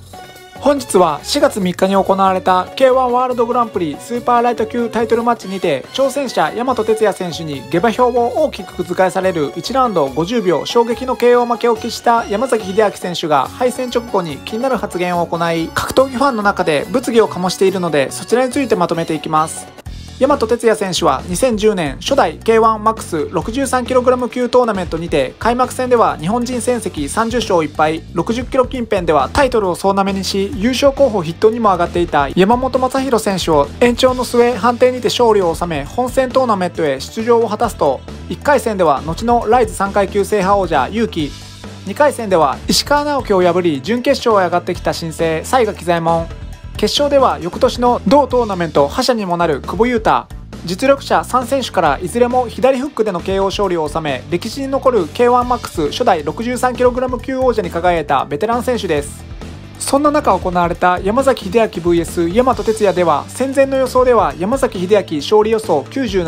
本日は4月3日に行われた K1 ワールドグランプリスーパーライト級タイトルマッチにて挑戦者大和哲也選手に下馬評を大きく覆される1ラウンド50秒衝撃の KO 負けを喫した山崎秀明選手が敗戦直後に気になる発言を行い、格闘技ファンの中で物議を醸しているので、そちらについてまとめていきます。大和哲也選手は2010年初代 K1MAX63kg 級トーナメントにて開幕戦では日本人戦績30勝1敗、60キロ近辺ではタイトルを総なめにし優勝候補筆頭にも上がっていた山本昌弘選手を延長の末判定にて勝利を収め本戦トーナメントへ出場を果たすと、1回戦では後のライズ3階級制覇王者勇気、2回戦では石川直樹を破り準決勝へ上がってきた新星西垣左衛門、決勝では翌年の同トーナメント覇者にもなる久保優太、実力者3選手からいずれも左フックでの KO 勝利を収め歴史に残る K1MAX 初代 63kg 級王者に輝いたベテラン選手です。そんな中行われた山崎秀明 vs 大和哲也では、戦前の予想では山崎秀明勝利予想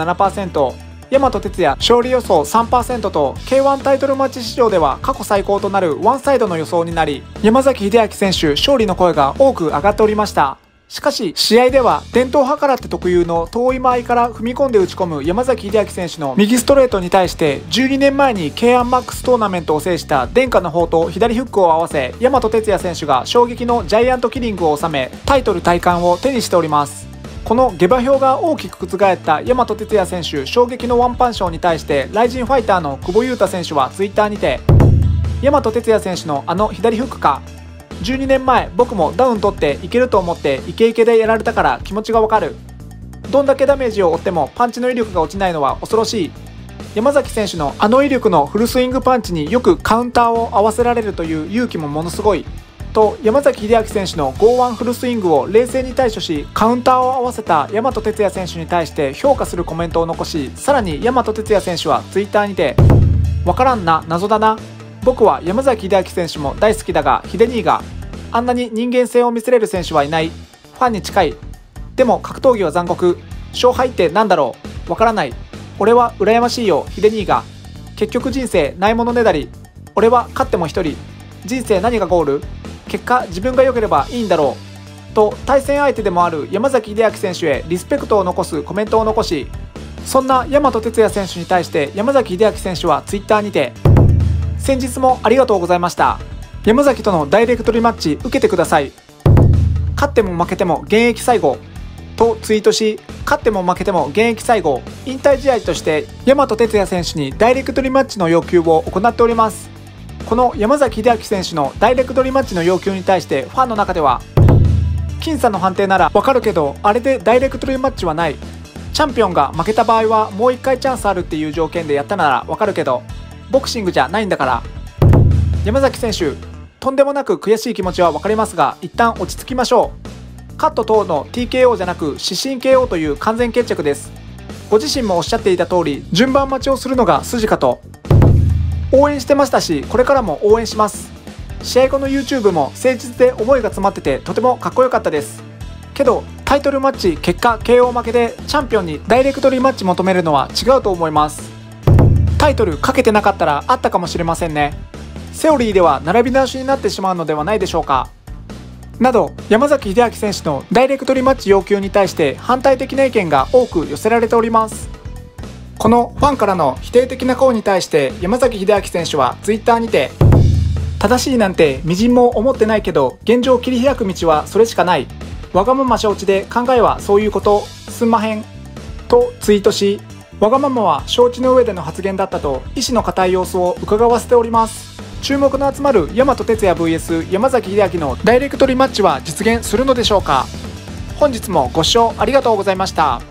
97%、大和哲也勝利予想 3% と K1 タイトルマッチ史上では過去最高となるワンサイドの予想になり、山崎秀明選手勝利の声が多く上がっておりました。しかし試合では伝統派からって特有の遠い間合いから踏み込んで打ち込む山崎秀明選手の右ストレートに対して12年前に K1MAX トーナメントを制した伝家の宝刀左フックを合わせ、大和哲也選手が衝撃のジャイアントキリングを収めタイトル戴冠を手にしております。この下馬評が大きく覆った大和哲也選手衝撃のワンパン賞に対してライジンファイターの久保優太選手はツイッターにて、大和哲也選手のあの左フックか、12年前僕もダウン取っていけると思ってイケイケでやられたから気持ちがわかる、どんだけダメージを負ってもパンチの威力が落ちないのは恐ろしい、山崎選手のあの威力のフルスイングパンチによくカウンターを合わせられるという勇気もものすごいと、山崎秀明選手の剛腕フルスイングを冷静に対処しカウンターを合わせた大和哲也選手に対して評価するコメントを残し、さらに大和哲也選手はツイッターにて、わからんな、謎だな、僕は山崎秀明選手も大好きだが秀兄があんなに人間性を見せれる選手はいない、ファンに近い、でも格闘技は残酷、勝敗ってなんだろう、わからない、俺は羨ましいよ秀兄が、結局人生ないものねだり、俺は勝っても一人、人生何がゴール、結果自分が良ければいいんだろうと対戦相手でもある山崎秀明選手へリスペクトを残すコメントを残し、そんな大和哲也選手に対して山崎秀明選手はツイッターにて、先日もありがとうございました、山崎とのダイレクトリマッチ受けてください、勝っても負けても現役最後とツイートし、勝っても負けても現役最後、引退試合として大和哲也選手にダイレクトリマッチの要求を行っております。この山崎秀明選手のダイレクトリマッチの要求に対してファンの中では、僅差の判定ならわかるけどあれでダイレクトリマッチはない、チャンピオンが負けた場合はもう1回チャンスあるっていう条件でやったならわかるけどボクシングじゃないんだから、山崎選手とんでもなく悔しい気持ちは分かりますが一旦落ち着きましょう、カット等の TKO じゃなく失神 KO という完全決着です。ご自身もおっしゃっていた通り順番待ちをするのが筋かと、応援してましたしこれからも応援します。試合後の YouTube も誠実で思いが詰まっててとてもかっこよかったです。けどタイトルマッチ結果 KO 負けでチャンピオンにダイレクトリマッチ求めるのは違うと思います。タイトルかけてなかったらあったかもしれませんね。セオリーでは並び直しになってしまうのではないでしょうか、など山崎秀明選手のダイレクトリマッチ要求に対して反対的な意見が多く寄せられております。このファンからの否定的な声に対して山崎秀明選手はツイッターにて、正しいなんてみじんも思ってないけど現状切り開く道はそれしかない、わがまま承知で考えはそういうこと、すんまへんとツイートし、わがままは承知の上での発言だったと意志の固い様子を伺わせております。注目の集まる大和哲也 vs 山崎秀明のダイレクトリマッチは実現するのでしょうか。本日もご視聴ありがとうございました。